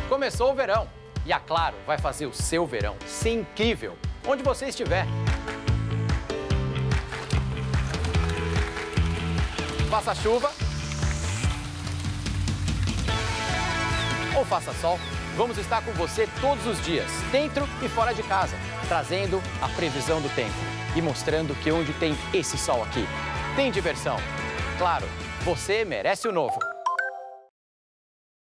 Começou o verão e a Claro vai fazer o seu verão ser incrível, onde você estiver. Faça chuva ou faça sol, vamos estar com você todos os dias, dentro e fora de casa, trazendo a previsão do tempo e mostrando que onde tem esse sol aqui, tem diversão. Claro, você merece o novo.